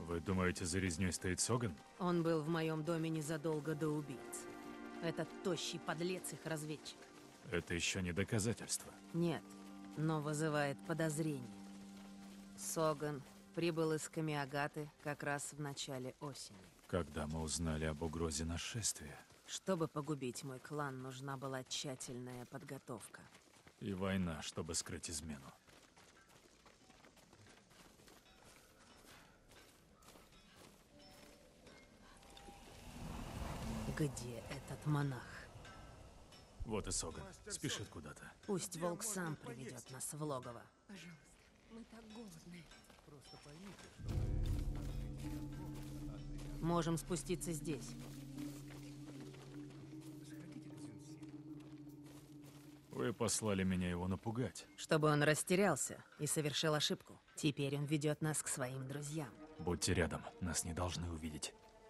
Вы думаете, за резнёй стоит Соган? Он был в моем доме незадолго до убийц. Этот тощий подлец их разведчик. Это еще не доказательство. Нет, но вызывает подозрение. Соган прибыл из Камиагаты как раз в начале осени. Когда мы узнали об угрозе нашествия. Чтобы погубить мой клан, нужна была тщательная подготовка. И война, чтобы скрыть измену. Где этот монах? Вот и Соган. Спешит куда-то. Пусть волк сам приведет нас в логово. Пожалуйста, мы так голодны. Можем спуститься здесь. Вы послали меня его напугать. Чтобы он растерялся и совершил ошибку. Теперь он ведет нас к своим друзьям. Будьте рядом, нас не должны увидеть.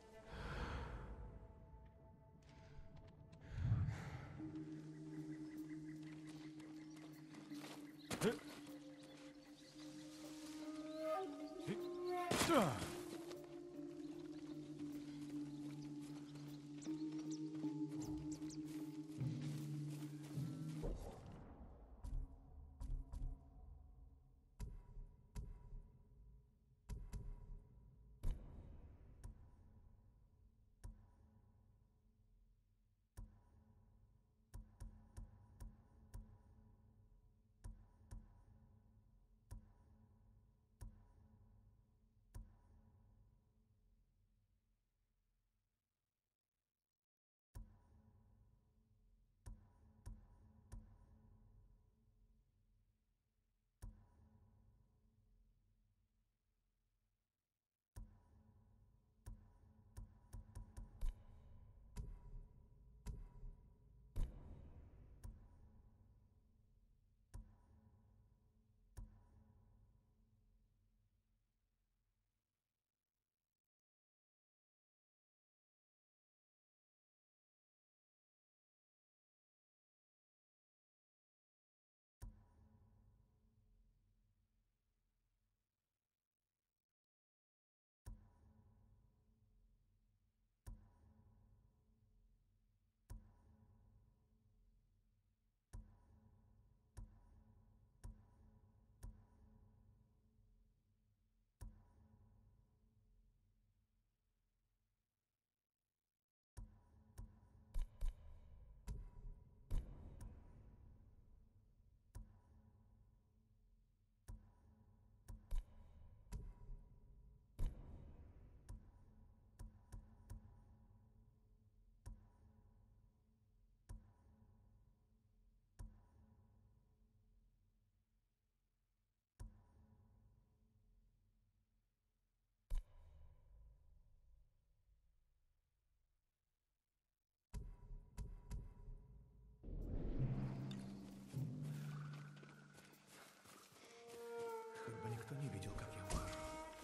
Хоть бы никто не видел, как я ухожу.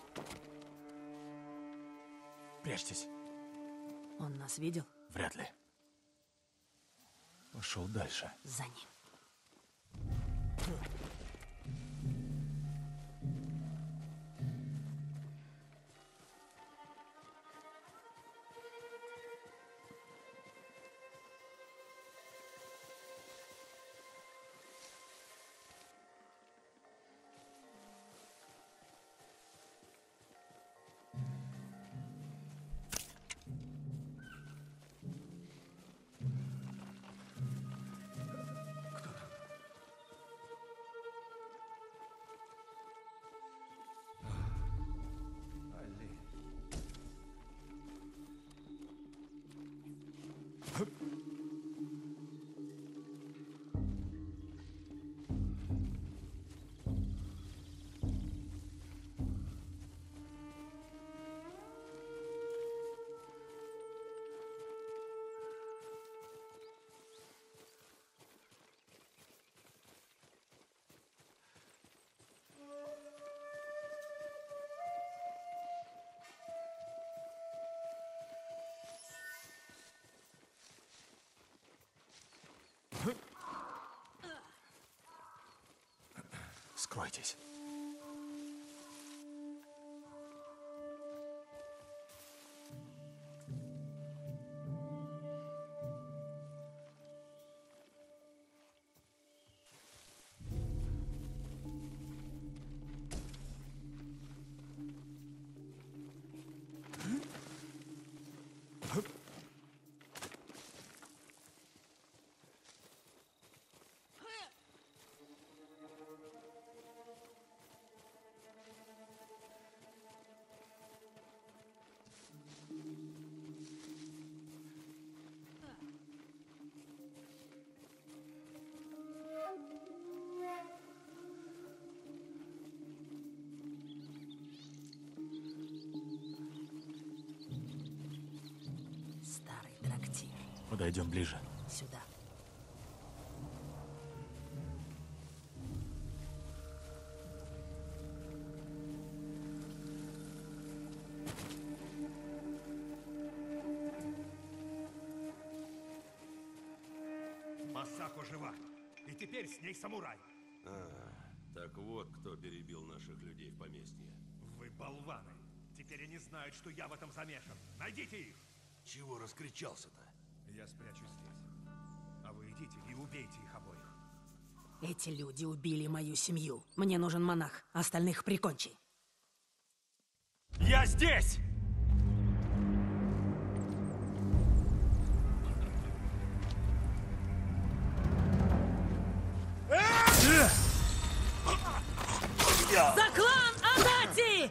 Прячьтесь. Он нас видел? Вряд ли. Пошел дальше. За ним. Алли. Скройтесь. Подойдем ближе. Сюда. Масако жива. И теперь с ней самурай. Так вот, кто перебил наших людей в поместье. Вы болваны. Теперь они знают, что я в этом замешан. Найдите их. Чего раскричался-то? Я спрячусь здесь. А вы идите и убейте их обоих. Эти люди убили мою семью. Мне нужен монах. Остальных прикончи. Я здесь! За клан Адати!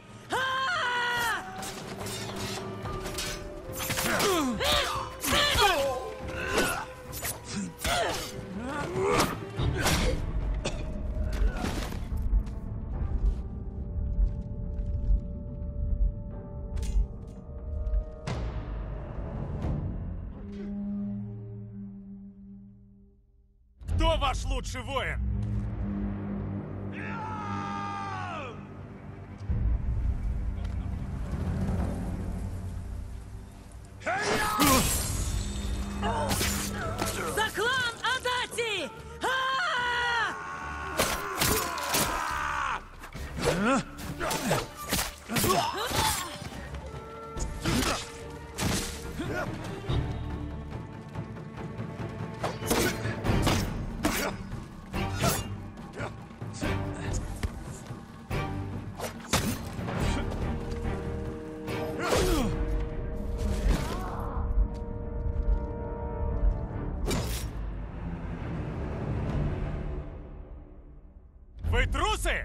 Кто ваш лучший воин? За клан Адати! Вы трусы?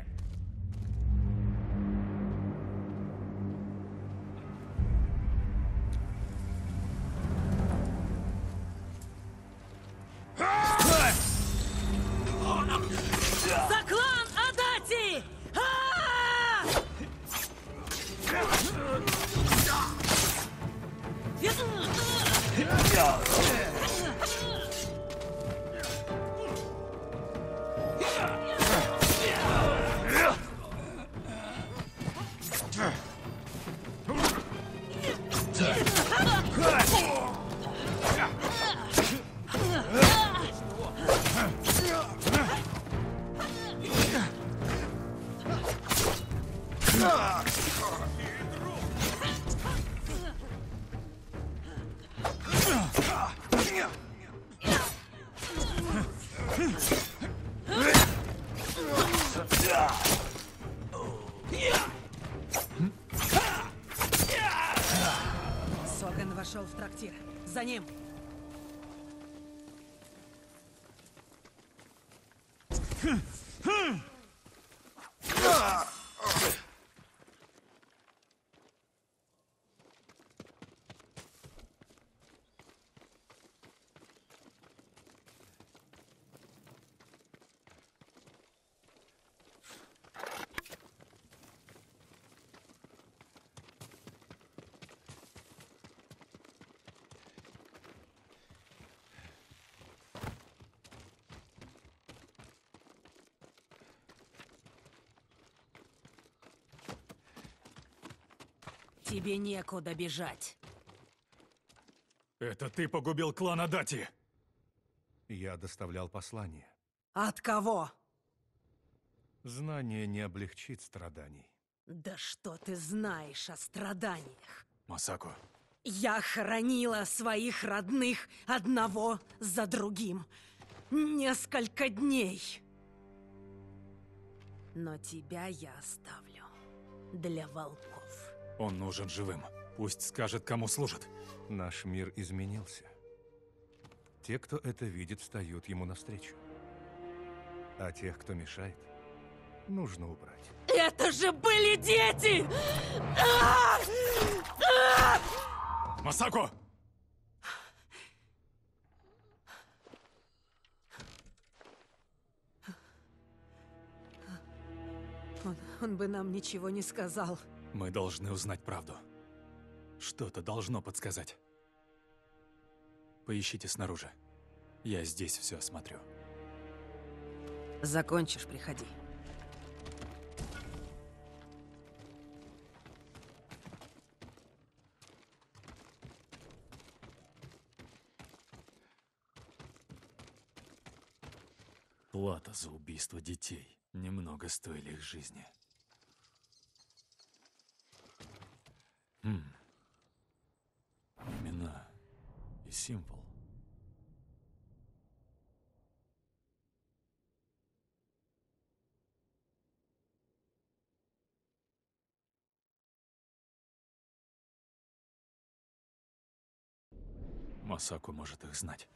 За клан Адати! Соган вошел в трактир. За ним! Тебе некуда бежать. Это ты погубил клан Адати. Я доставлял послание. От кого? Знание не облегчит страданий. Да что ты знаешь о страданиях? Масако, Я хоронила своих родных одного за другим. Несколько дней. Но тебя я оставлю для волков. он нужен живым. Пусть скажет, кому служит. Наш мир изменился. Те, кто это видит, встают ему навстречу. А тех, кто мешает, нужно убрать. Это же были дети! Масако! Он бы нам ничего не сказал. Мы должны узнать правду. Что-то должно подсказать. Поищите снаружи. Я здесь все осмотрю. Закончишь, приходи. Плата за убийство детей. Немного стоили их жизни. Имена и символ. Масаку может их знать.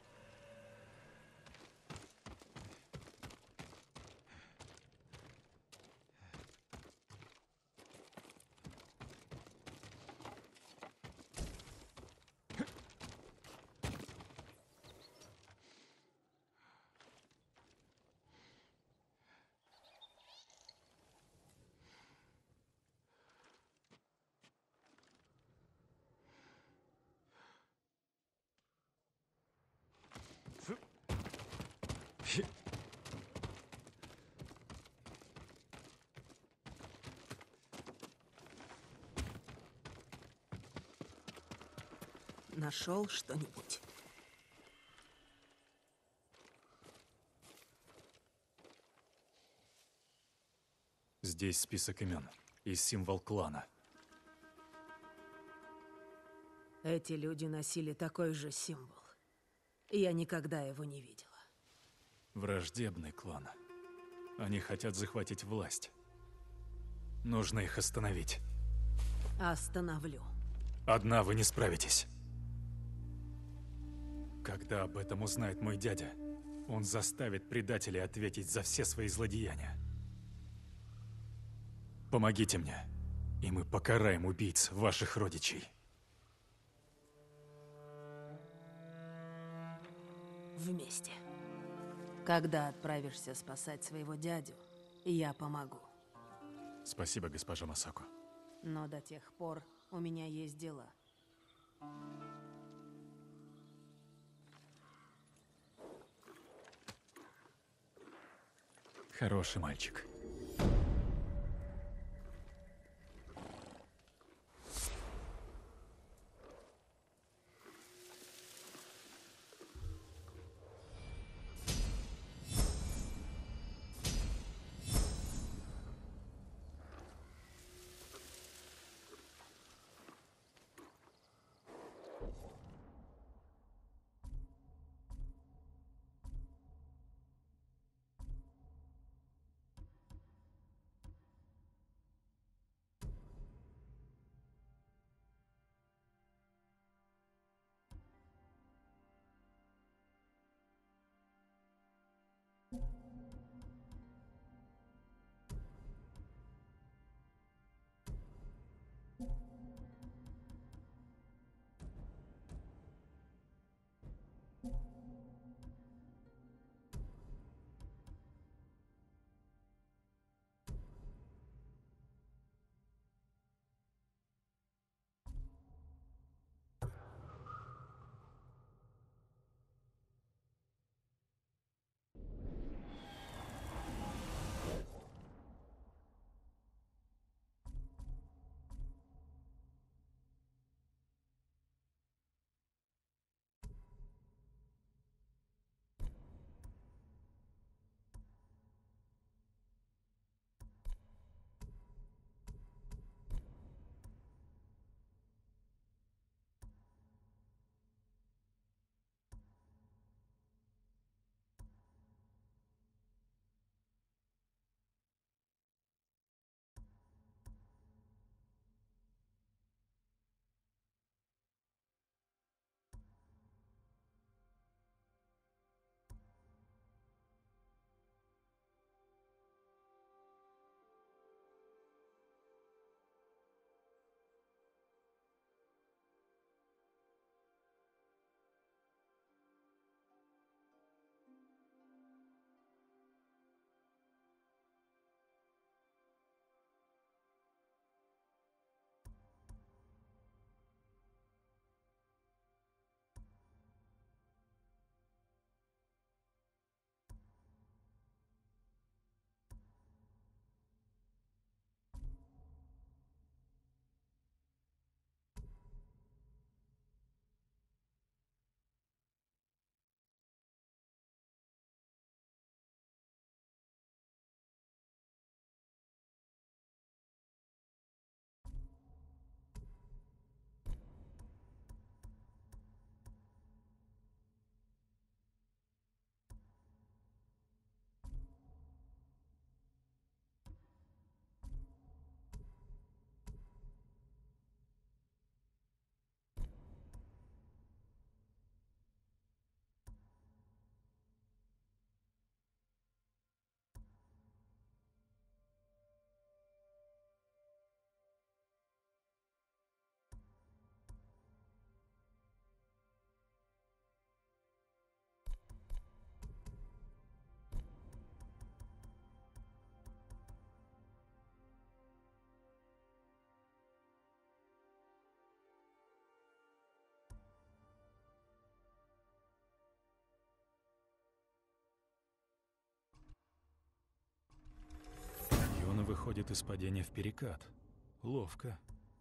Нашел что-нибудь? Здесь список имен и символ клана. Эти люди носили такой же символ. Я никогда его не видела. Враждебный клан. Они хотят захватить власть. Нужно их остановить. Остановлю. Одна вы не справитесь. Когда об этом узнает мой дядя, он заставит предателей ответить за все свои злодеяния. Помогите мне, и мы покараем убийц ваших родичей. Вместе. Когда отправишься спасать своего дядю, я помогу. Спасибо, госпожа Масако. Но до тех пор у меня есть дела. Хороший мальчик. переходит из падения в перекат. Ловко.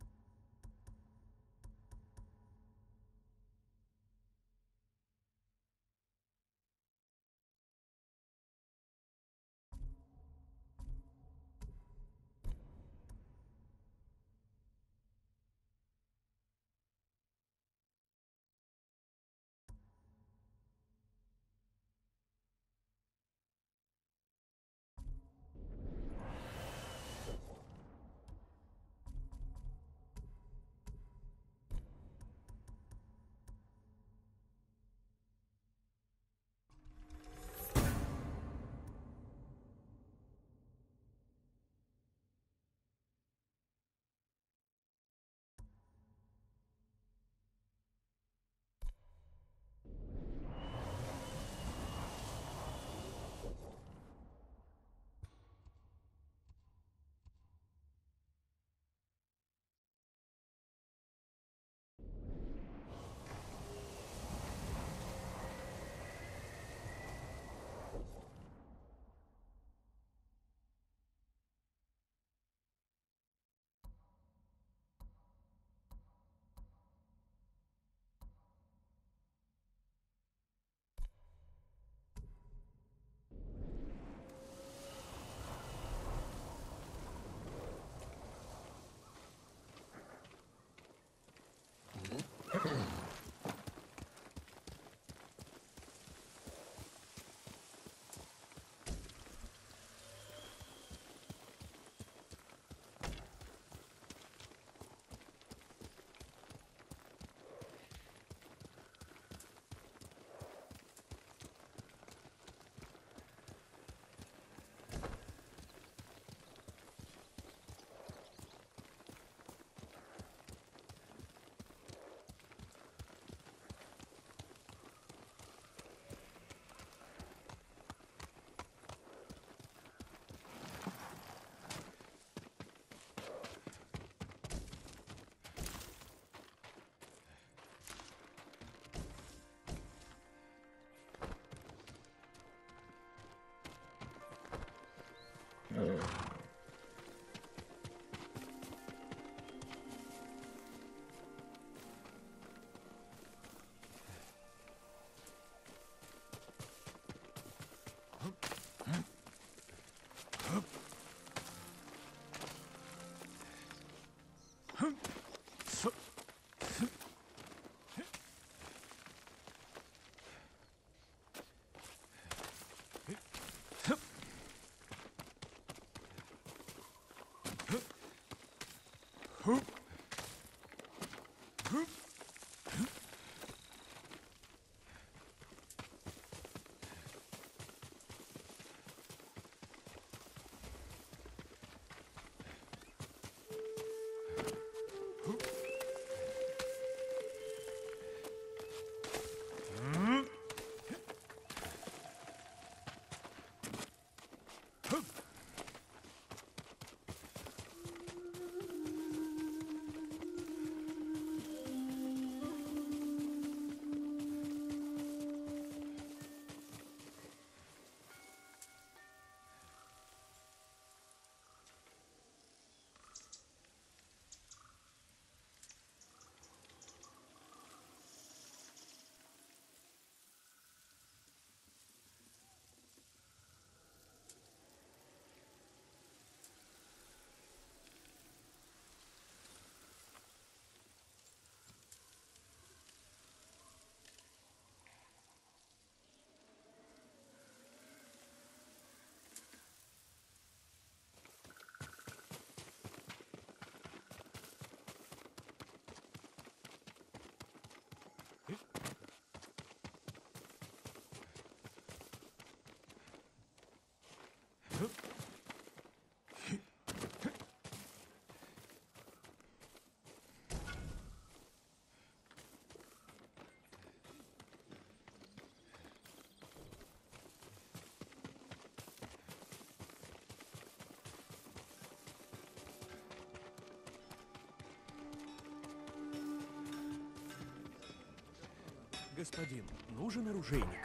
Господин, нужен оружейник.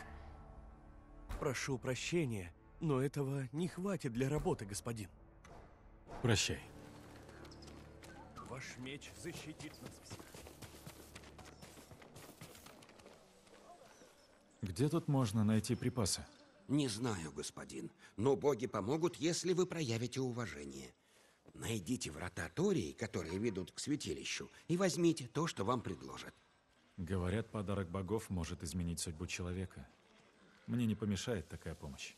Прошу прощения, но этого не хватит для работы, господин. Прощай. Ваш меч защитит нас всех. Где тут можно найти припасы? Не знаю, господин, но боги помогут, если вы проявите уважение. Найдите врата Тории, которые ведут к святилищу, и возьмите то, что вам предложат. Говорят, подарок богов может изменить судьбу человека. Мне не помешает такая помощь.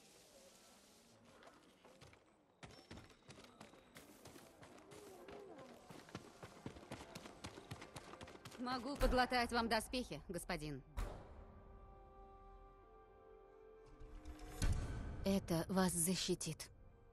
Могу подлатать вам доспехи, господин. Это вас защитит.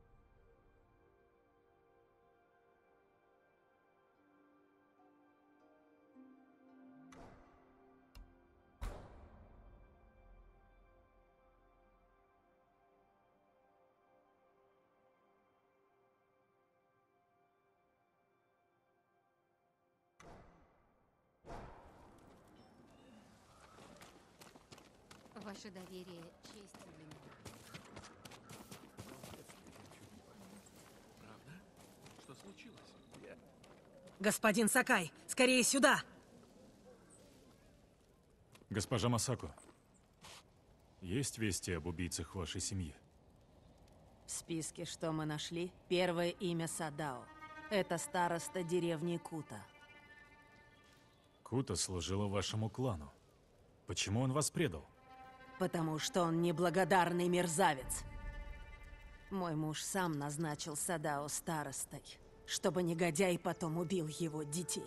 Ваше доверие — честь для меня. Что случилось? Господин Сакай, скорее сюда! Госпожа Масако, есть вести об убийцах вашей семьи? В списке, что мы нашли, первое имя Садао. Это староста деревни Кута. Кута служила вашему клану. Почему он вас предал? Потому что он неблагодарный мерзавец. Мой муж сам назначил Садао старостой, чтобы негодяй потом убил его детей.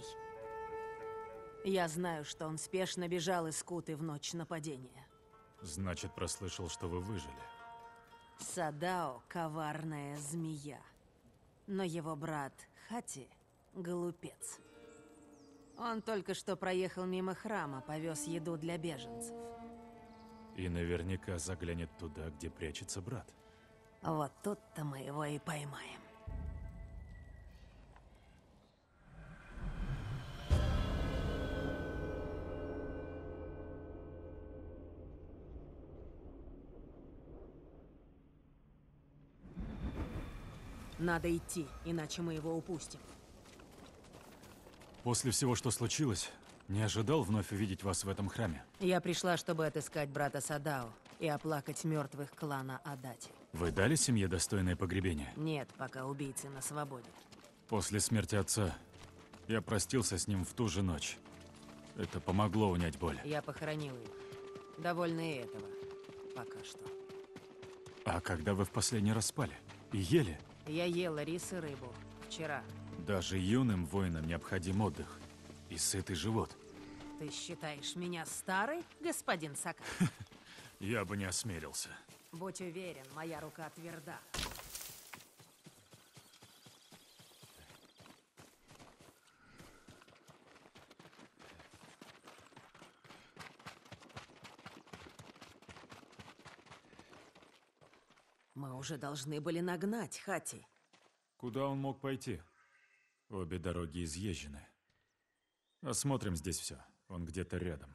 Я знаю, что он спешно бежал из Куты в ночь нападения. Значит, прослышал, что вы выжили. Садао — коварная змея. Но его брат Хати — глупец. Он только что проехал мимо храма, повез еду для беженцев. И наверняка заглянет туда, где прячется брат. Вот тут-то мы его и поймаем. Надо идти, иначе мы его упустим. После всего, что случилось, не ожидал вновь увидеть вас в этом храме. Я пришла, чтобы отыскать брата Садао и оплакать мертвых клана Адати. Вы дали семье достойное погребение? Нет, пока убийцы на свободе. После смерти отца я простился с ним в ту же ночь. Это помогло унять боль. Я похоронил их. Довольно и этого. Пока что. А когда вы в последний раз спали? И ели? Я ела рис и рыбу. Вчера. Даже юным воинам необходим отдых. И сытый живот. Ты считаешь меня старой, господин Сакай? Я бы не осмелился. Будь уверен, моя рука тверда. Мы уже должны были нагнать Хати. Куда он мог пойти? Обе дороги изъезжены. Осмотрим здесь все. Он где-то рядом.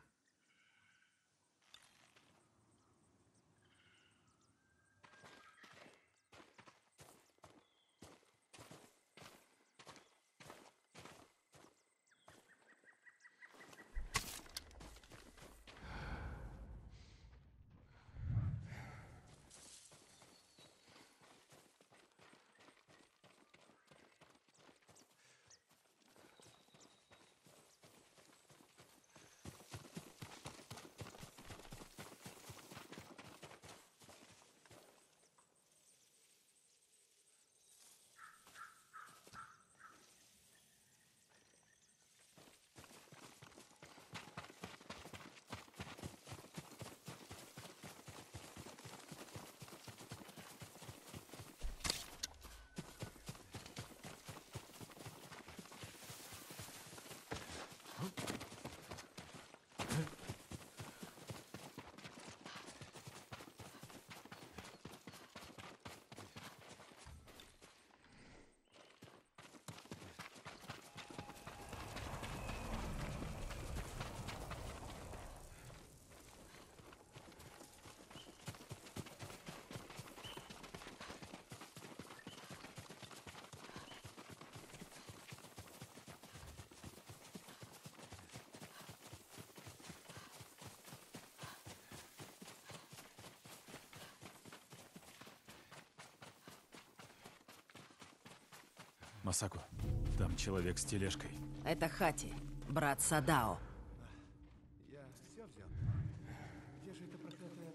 Масако, там человек с тележкой. Это Хати, брат Садао. Я все взял. Где же эта проклятая...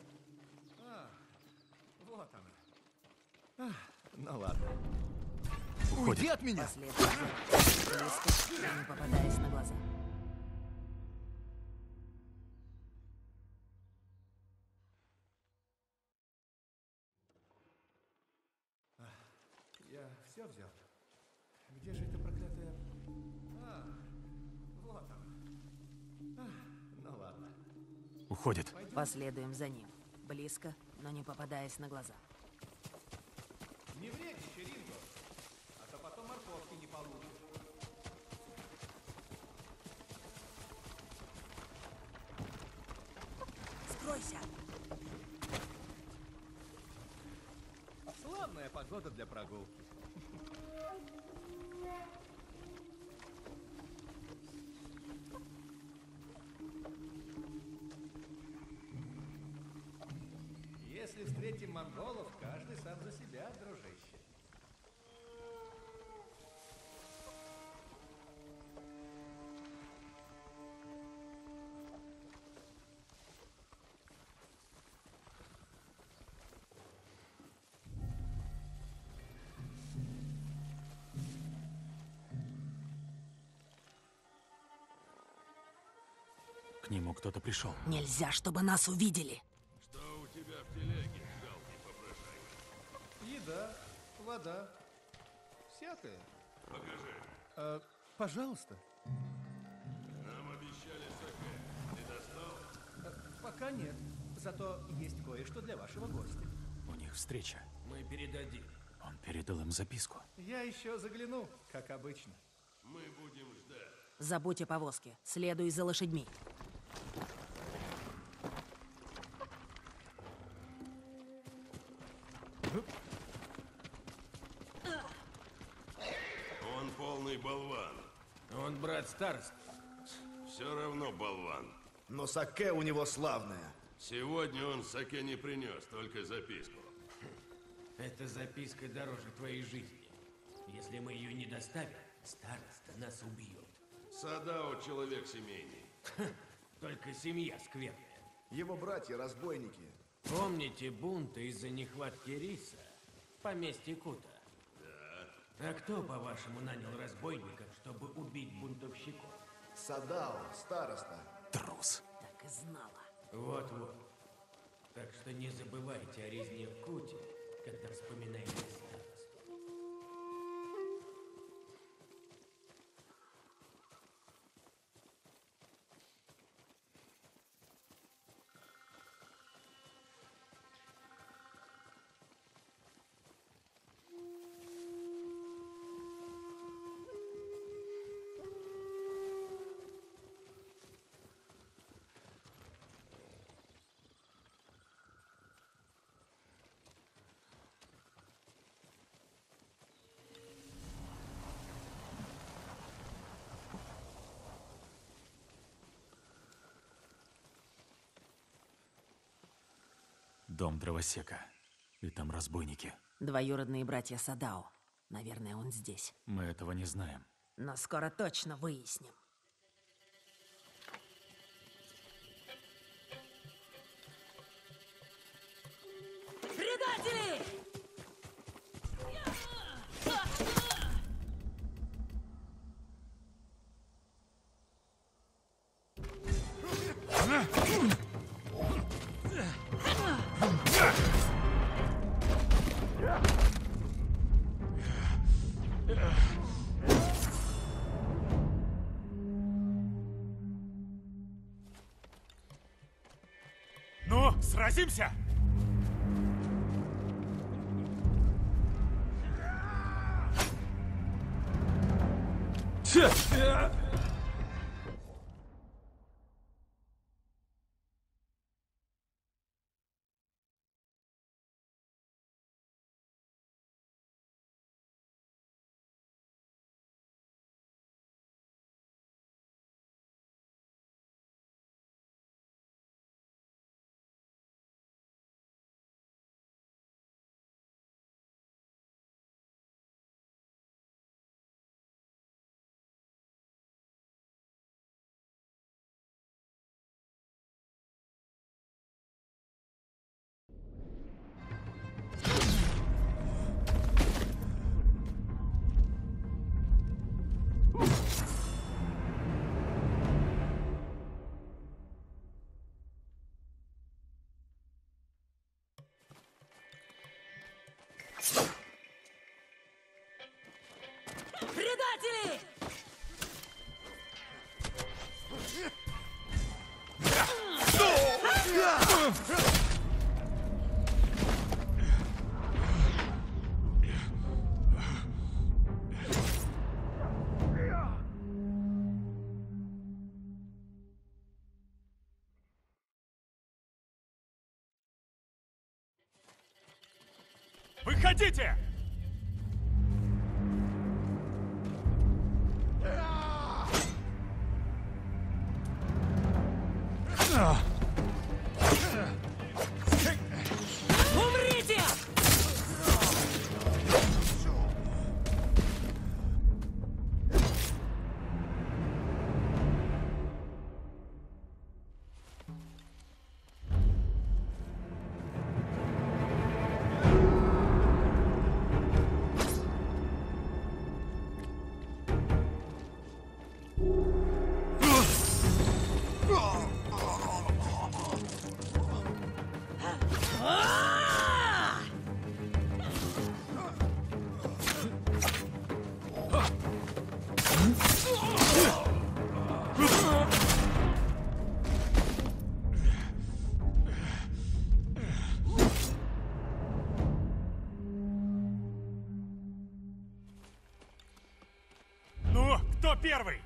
Вот она. Ну ладно. Уйди от меня! Последуй. Близко, не попадаясь на глаза. Я все взял. Где же эта проклятая... вот она. Ну ладно. Уходит. Последуем за ним. Близко, но не попадаясь на глаза. Не вредничай, Ринго, а то потом морковки не получишь. Скройся! Славная погода для прогулки. Если встретим монголов, каждый сам за себя, дружище. К нему кто-то пришел. Нельзя, чтобы нас увидели. Что у тебя в телеге, жалкий попрошайка? Еда, вода, всякое. Покажи. Пожалуйста. Нам обещали саке. Ты достал? Пока нет. Зато есть кое-что для вашего гостя. У них встреча. Мы передадим. Он передал им записку. Я еще загляну, как обычно. Мы будем ждать. Забудь о повозке. Следуй за лошадьми. Он полный болван. Он брат староста. Все равно болван. Но саке у него славное. Сегодня он саке не принес, только записку. Эта записка дороже твоей жизни. Если мы ее не доставим, староста нас убьет. Садао человек семейный. Только семья скверная. Его братья разбойники. Помните бунты из-за нехватки риса в поместье Кута? Да. А кто, по-вашему, нанял разбойников, чтобы убить бунтовщиков? Садао, староста. Трус. Так и знала. Вот-вот. Так что не забывайте о резне в Куте, когда вспоминаете старосту. Дом дровосека. И там разбойники. Двоюродные братья Садао. Наверное, он здесь. Мы этого не знаем. Но скоро точно выясним. Предатели! Ну, сразимся! Выходите! Умрите! Ну, кто первый?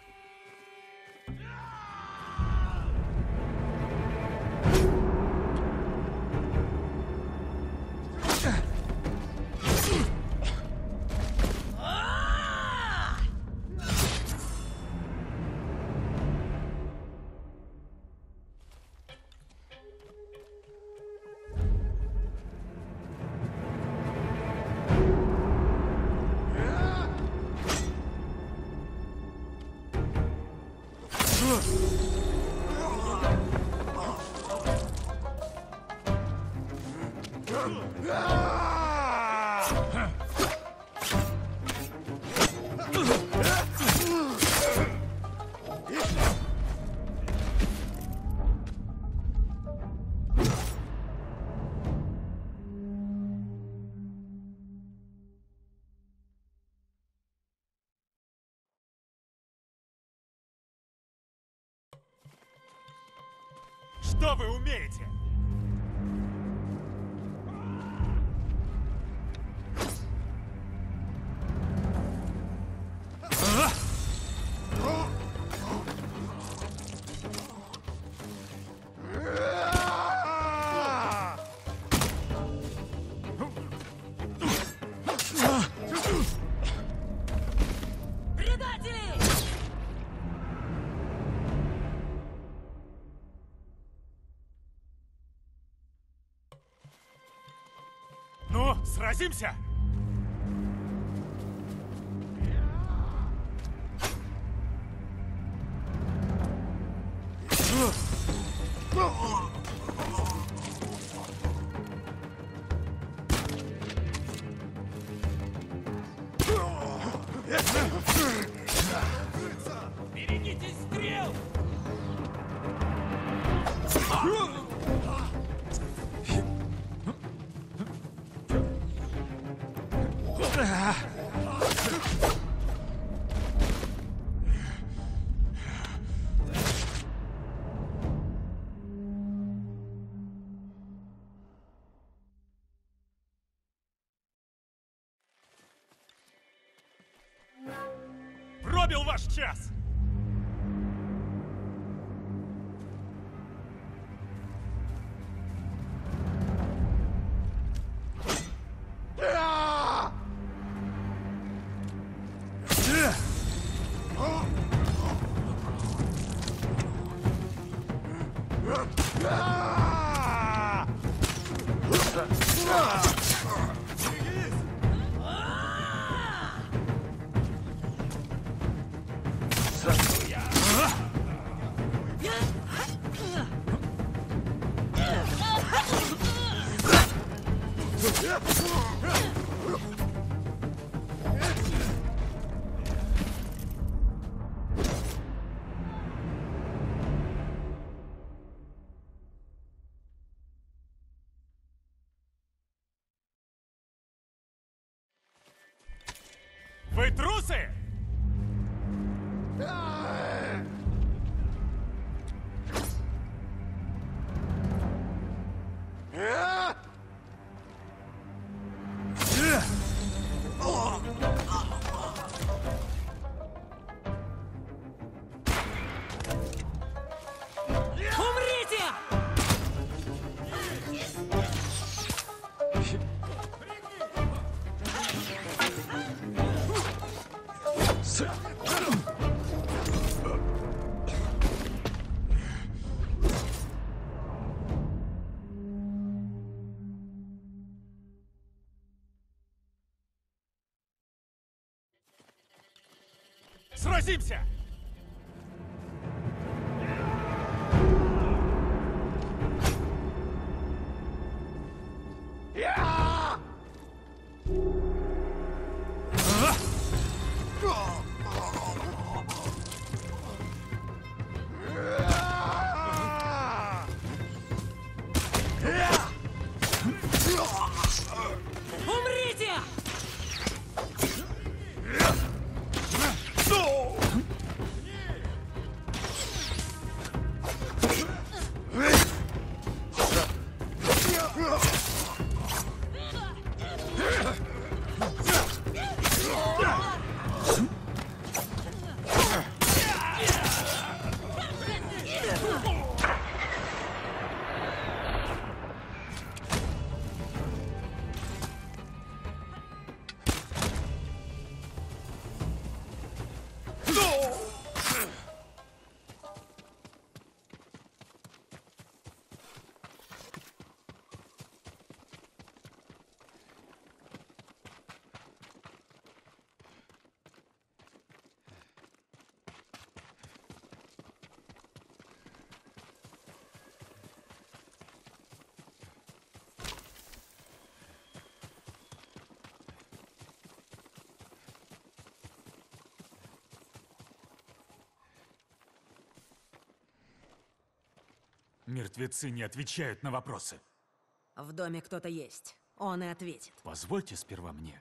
Что вы умеете? Ну, сразимся! Берегитесь стрел! Пробил ваш час! Вы трусы? Умрите! сразимся! Умрите! Мертвецы не отвечают на вопросы. В доме кто-то есть. Он и ответит. Позвольте сперва мне.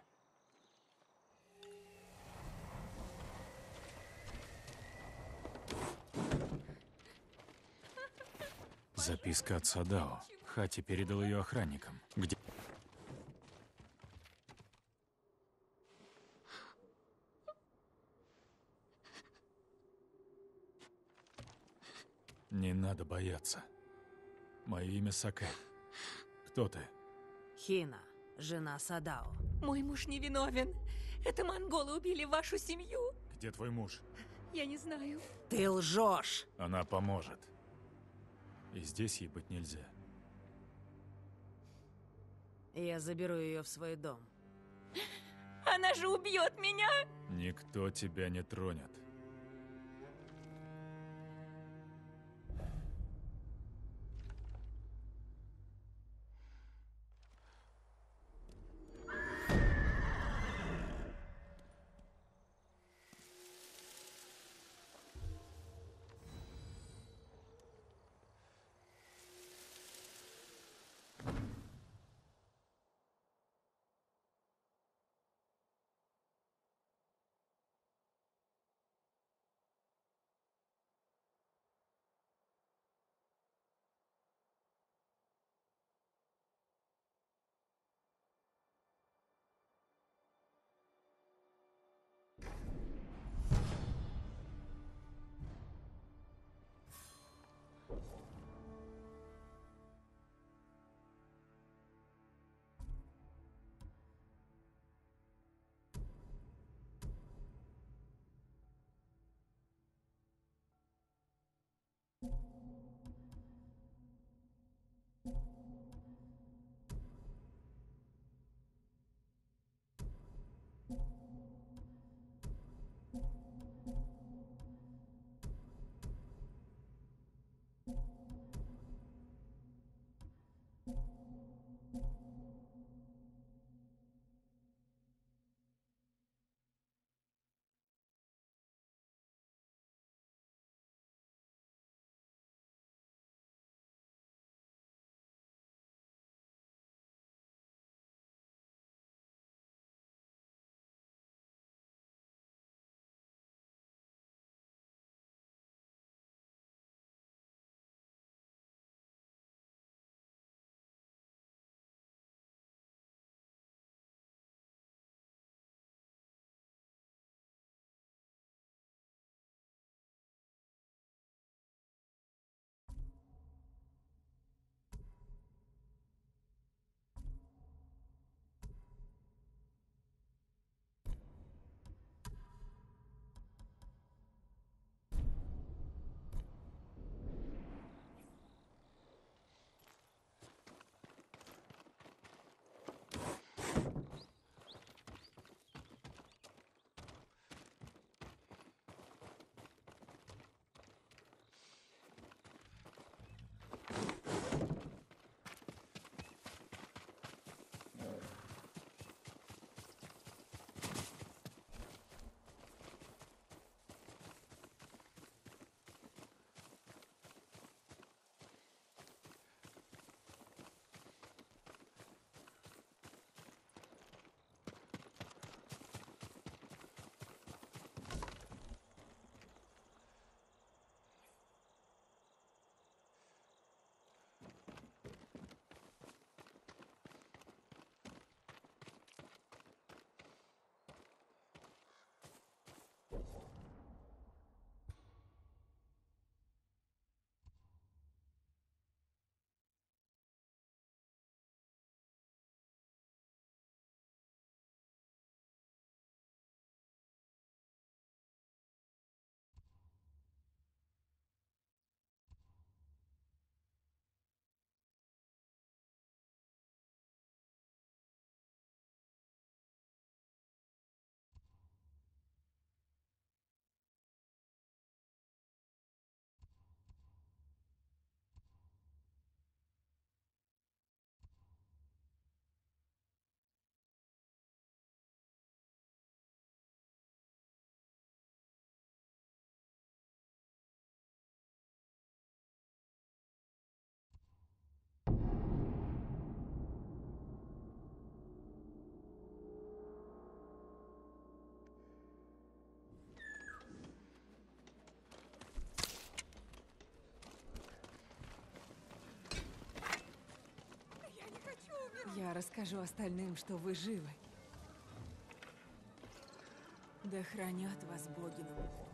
Записка от Садао. Хати передал ее охранникам. Где... Не надо бояться. Мое имя Сакэ. Кто ты? Хина, жена Садао. Мой муж невиновен. Это монголы убили вашу семью. Где твой муж? Я не знаю. Ты лжешь! Она поможет. И здесь ей быть нельзя. Я заберу ее в свой дом. Она же убьет меня. Никто тебя не тронет. Я расскажу остальным, что вы живы. Да хранят вас боги на Муху.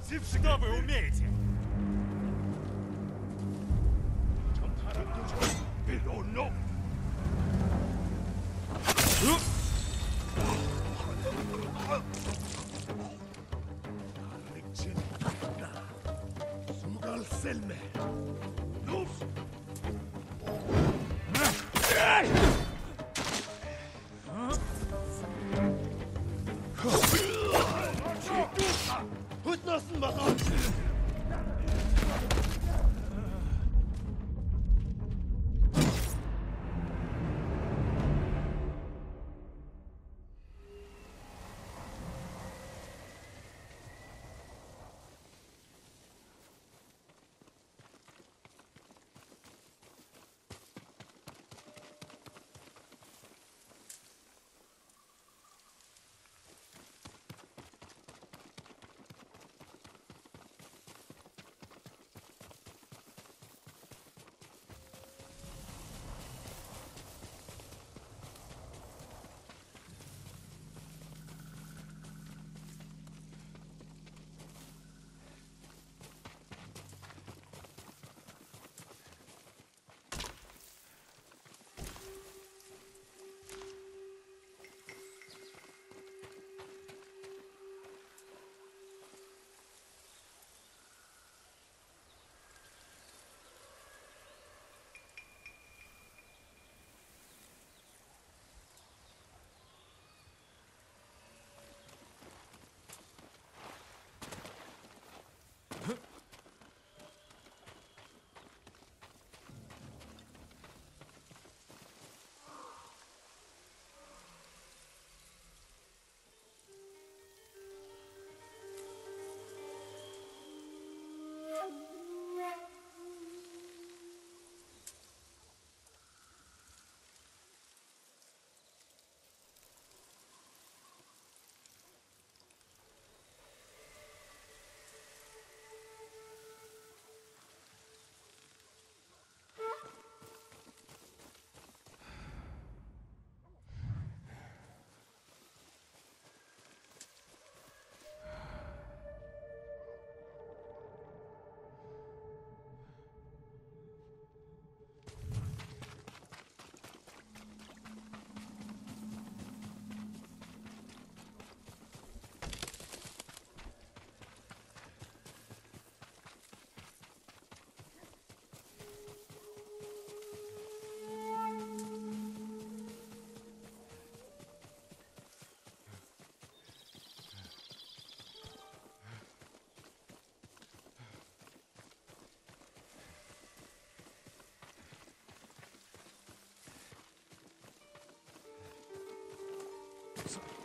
Что вы умеете? С-